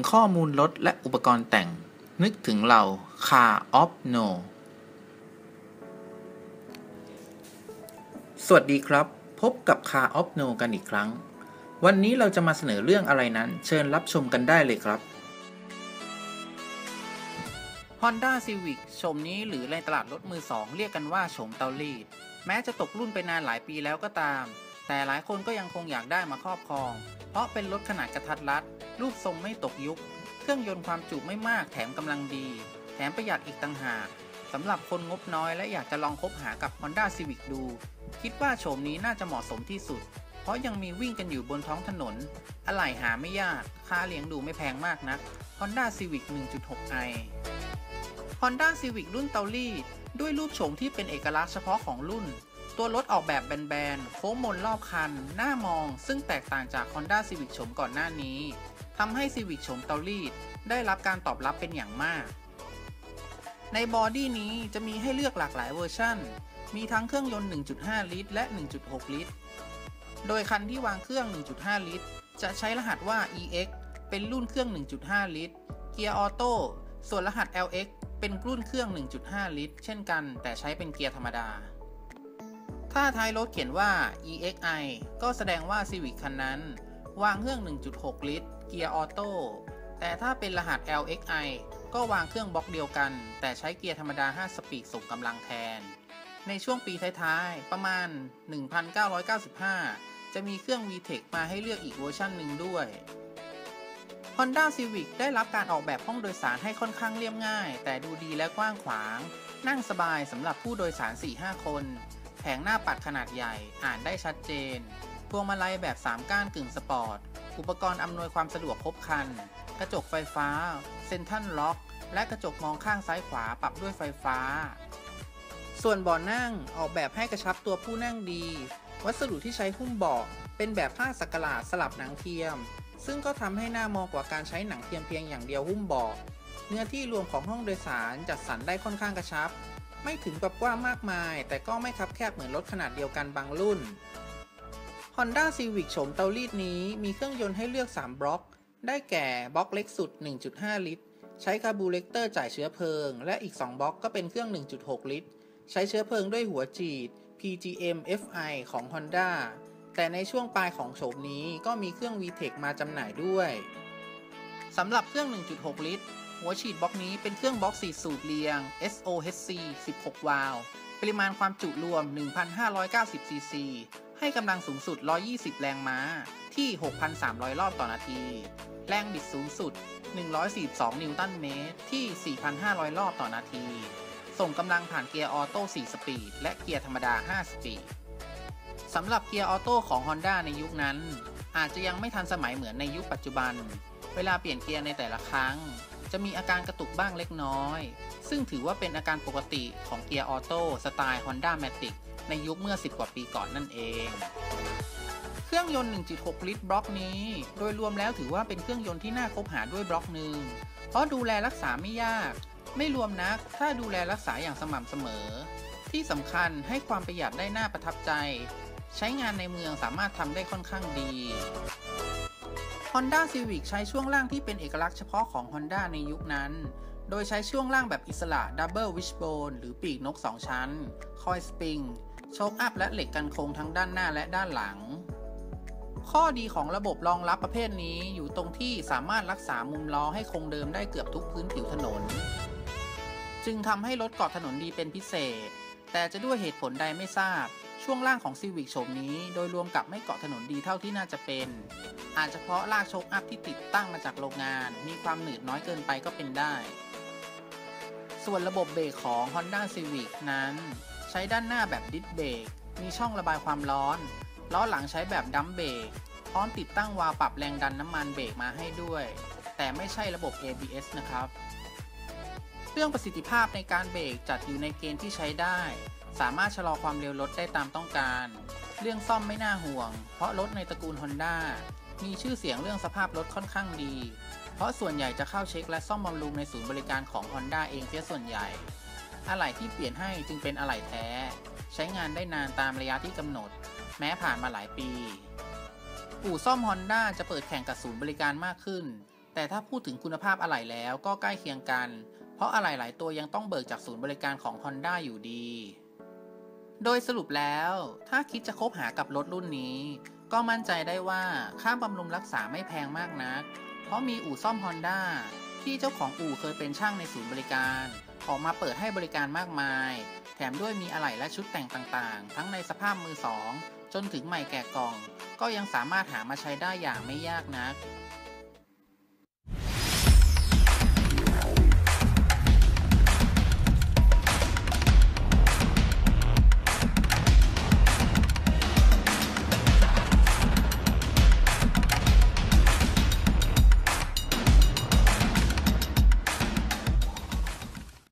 ข้อมูลรถและอุปกรณ์แต่งนึกถึงเรา Car of No สวัสดีครับพบกับ Car of No กันอีกครั้งวันนี้เราจะมาเสนอเรื่องอะไรนั้นเชิญรับชมกันได้เลยครับ Honda Civic โฉมนี้หรือในตลาดรถมือสองเรียกกันว่าโฉมเตารีดแม้จะตกรุ่นไปนานหลายปีแล้วก็ตามแต่หลายคนก็ยังคงอยากได้มาครอบครองเพราะเป็นรถขนาดกระทัดรัดรูปทรงไม่ตกยุคเครื่องยนต์ความจุไม่มากแถมกำลังดีแถมประหยัดอีกต่างหากสำหรับคนงบน้อยและอยากจะลองคบหากับ Honda Civic ดูคิดว่าโฉมนี้น่าจะเหมาะสมที่สุดเพราะยังมีวิ่งกันอยู่บนท้องถนนอะไหล่หาไม่ยากค่าเลี้ยงดูไม่แพงมากนัก Honda Civic 1.6i Honda Civic รุ่นเตารีดด้วยรูปโฉมที่เป็นเอกลักษณ์เฉพาะของรุ่นตัวรถออกแบบแบนๆโค้งมนรอบคันหน้ามองซึ่งแตกต่างจาก Honda Civic โฉมก่อนหน้านี้ทำให้ Civic โฉมเตารีดได้รับการตอบรับเป็นอย่างมากในบอดี้นี้จะมีให้เลือกหลากหลายเวอร์ชันมีทั้งเครื่องยนต์ 1.5 ลิตรและ 1.6 ลิตรโดยคันที่วางเครื่อง 1.5 ลิตรจะใช้รหัสว่า EX เป็นรุ่นเครื่อง 1.5 ลิตรเกียร์ออโต้ส่วนรหัส LX เป็นรุ่นเครื่อง 1.5 ลิตรเช่นกันแต่ใช้เป็นเกียร์ธรรมดาถ้าท้ายรถเขียนว่า EXI ก็แสดงว่า Civic คันนั้นวางเครื่อง 1.6 ลิตรเกียร์ออโต้แต่ถ้าเป็นรหัส LXI ก็วางเครื่องบล็อกเดียวกันแต่ใช้เกียร์ธรรมดา5สปีดส่งกำลังแทนในช่วงปีท้ายๆประมาณ 1995 จะมีเครื่อง VTEC มาให้เลือกอีกเวอร์ชันหนึ่งด้วย Honda Civic ได้รับการออกแบบห้องโดยสารให้ค่อนข้างเรียบง่ายแต่ดูดีและกว้างขวางนั่งสบายสำหรับผู้โดยสาร 4-5 คนแผงหน้าปัดขนาดใหญ่อ่านได้ชัดเจนพวงมาลัยแบบ3ก้านกึ่งสปอร์ตอุปกรณ์อำนวยความสะดวกครบครันกระจกไฟฟ้าเซ็นทรัลล็อกและกระจกมองข้างซ้ายขวาปรับด้วยไฟฟ้าส่วนเบาะนั่งออกแบบให้กระชับตัวผู้นั่งดีวัสดุที่ใช้หุ้มเบาะเป็นแบบผ้าสักหลาดสลับหนังเทียมซึ่งก็ทำให้หน้ามองกว่าการใช้หนังเทียมเพียงอย่างเดียวหุ้มเบาะเนื้อที่รวมของห้องโดยสารจัดสรรได้ค่อนข้างกระชับไม่ถึงกับกว้างมากมายแต่ก็ไม่คับแคบเหมือนรถขนาดเดียวกันบางรุ่น Honda Civic โฉมเตารีดนี้มีเครื่องยนต์ให้เลือก3บล็อกได้แก่บล็อกเล็กสุด 1.5 ลิตรใช้คาร์บูเรเตอร์จ่ายเชื้อเพลิงและอีก2บล็อกก็เป็นเครื่อง 1.6 ลิตรใช้เชื้อเพลิงด้วยหัวฉีด PGM FI ของ Honda แต่ในช่วงปลายของโฉมนี้ก็มีเครื่อง VTEC มาจำหน่ายด้วยสำหรับเครื่อง 1.6 ลิตรหัวฉีดบล็อกนี้เป็นเครื่องบล็อก4สูบเรียง SOHC 16 วาล์วปริมาณความจุรวม 1,590 ซีซีให้กำลังสูงสุด 120 แรงม้าที่ 6,300 รอบต่อนาทีแรงบิดสูงสุด 142 นิวตันเมตรที่ 4,500 รอบต่อนาทีส่งกำลังผ่านเกียร์ออโต้ 4 สปีดและเกียร์ธรรมดา 5 สปีดสำหรับเกียร์ออโต้ของ Honda ในยุคนั้นอาจจะยังไม่ทันสมัยเหมือนในยุคปัจจุบันเวลาเปลี่ยนเกียร์ในแต่ละครั้งจะมีอาการกระตุกบ้างเล็กน้อยซึ่งถือว่าเป็นอาการปกติของเกียร์ออโต้สไตล์ Honda Matic ในยุคเมื่อ10 กว่าปีก่อนนั่นเองเครื่องยนต์ 1.6 ลิตรบล็อกนี้โดยรวมแล้วถือว่าเป็นเครื่องยนต์ที่น่าคบหาด้วยบล็อกหนึ่งเพราะดูแลรักษาไม่ยากไม่รวมนักถ้าดูแลรักษาอย่างสม่ำเสมอที่สำคัญให้ความประหยัดได้น่าประทับใจใช้งานในเมืองสามารถทำได้ค่อนข้างดี Honda Civic ใช้ช่วงล่างที่เป็นเอกลักษณ์เฉพาะของ Honda ในยุคนั้นโดยใช้ช่วงล่างแบบอิสระ Double Wishbone หรือปีกนก2ชั้นคอยสปริงโชคอัพและเหล็กกันโค้งทั้งด้านหน้าและด้านหลังข้อดีของระบบรองรับประเภทนี้อยู่ตรงที่สามารถรักษามุมล้อให้คงเดิมได้เกือบทุกพื้นผิวถนนจึงทำให้รถเกาะถนนดีเป็นพิเศษแต่จะด้วยเหตุผลใดไม่ทราบช่วงล่างของ Civic โฉมนี้โดยรวมกับไม่เกาะถนนดีเท่าที่น่าจะเป็นอาจจะเพราะลากโชคอัพที่ติดตั้งมาจากโรงงานมีความหนืดน้อยเกินไปก็เป็นได้ส่วนระบบเบรกของ Honda Civic นั้นใช้ด้านหน้าแบบดิสเบรกมีช่องระบายความร้อนล้อหลังใช้แบบดัมเบรกพร้อมติดตั้งวาล์วปรับแรงดันน้ำมันเบรกมาให้ด้วยแต่ไม่ใช่ระบบ ABS นะครับเรื่องประสิทธิภาพในการเบรกจัดอยู่ในเกณฑ์ที่ใช้ได้สามารถชะลอความเร็วรถได้ตามต้องการเรื่องซ่อมไม่น่าห่วงเพราะรถในตระกูล Honda มีชื่อเสียงเรื่องสภาพรถค่อนข้างดีเพราะส่วนใหญ่จะเข้าเช็คและซ่อมบำรุงในศูนย์บริการของ Honda เองเสียส่วนใหญ่อะไหล่ที่เปลี่ยนให้จึงเป็นอะไหล่แท้ใช้งานได้นานตามระยะที่กำหนดแม้ผ่านมาหลายปีอู่ซ่อม Honda จะเปิดแข่งกับศูนย์บริการมากขึ้นแแต่ถ้าพูดถึงคุณภาพอะไหล่แล้วก็ใกล้เคียงกัน เพราะอะไหล่หลายตัวยังต้องเบิกจากศูนย์บริการของ Honda อยู่ดี โดยสรุปแล้วถ้าคิดจะคบหากับรถรุ่นนี้ก็มั่นใจได้ว่าค่าบำรุงรักษาไม่แพงมากนักเพราะมีอู่ซ่อม Honda ที่เจ้าของอู่เคยเป็นช่างในศูนย์บริการออกมาเปิดให้บริการมากมายแถมด้วยมีอะไหล่และชุดแต่งต่างๆทั้งในสภาพมือสองจนถึงใหม่แกะกล่องก็ยังสามารถหามาใช้ได้อย่างไม่ยากนัก